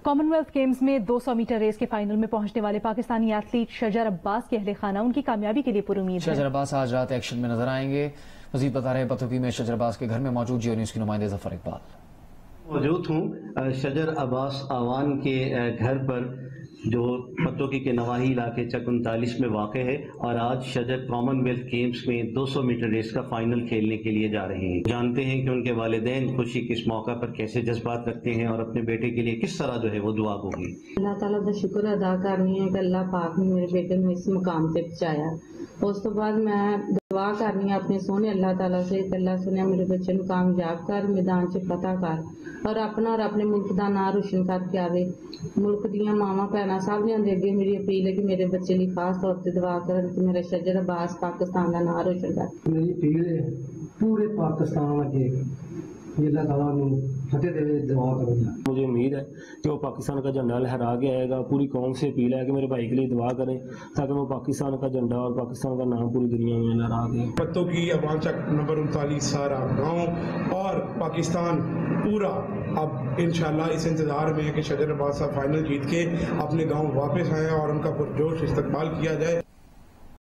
Common wealth games میں 200 metre race کے final میں پہنچنے والے پاکستانی ایتھلیٹ شجر عباس کے اہل خانہ ان کی کامیابی کے لیے پر امید ہے۔ شجر عباس آج رات ایکشن میں نظر آئیں گے۔ مزید بتا رہے ہیں پتوکی میں شجر عباس کے گھر میں موجود جیو نیوز کی نمائندے ظفر اقبال۔ موجود ہوں شجر عباس آوان کے گھر پر جو پتوکی کے نواحی علاقے چک 39 میں واقع ہے، اور آج شجر کامن ویلتھ گیمز میں 200 میٹر ریس کا فائنل کھیلنے کے لیے جا رہے ہیں۔ جانتے ہیں کہ ان کے والدین خوشی کس موقع پر کیسے جذبات رکھتے ہیں اور اپنے بیٹے کے لیے کس طرح جو ہے وہ دعا ہوگی۔ اللہ تعالیٰ کا شکر ادا کرنی ہے کہ اللہ پاک نے میرے بیٹے کو اس مقام پہ پہنچایا۔ اس تو بعد میں دعا کرنی ہے اپنے سونے اللہ تعالیٰ سے کہ اللہ سنے میرے بچے کو کامیاب کر، میدان سے فتح کر، اور اپنا اور اپنے ملک کا نام روشن کر کے آوے۔ ملک دیا ماواں بہناں سب نے اگے میری اپیل ہے کہ میرے بچے لیے خاص طور سے دعا کرن کہ میرا شجر عباس پاکستان کا نام روشن کر۔ میری اپیل ہے پورے پاکستان اگے کہ اللہ تعالیٰ نے فتح دے، دعا کروں گا۔ مجھے امید ہے کہ وہ پاکستان کا جھنڈا لہرا کے آئے گا۔ پوری قوم سے اپیل ہے کہ میرے بھائی کے لیے دعا کریں تاکہ وہ پاکستان کا جھنڈا اور پاکستان کا نام پوری دنیا میں لہرا دیں۔ پتوکی عوام چک نمبر 39 سارا گاؤں اور پاکستان پورا اب انشاءاللہ اس انتظار میں ہے کہ شجر عباس صاحب فائنل جیت کے اپنے گاؤں واپس آئیں اور ان کا پرجوش استقبال کیا جائے۔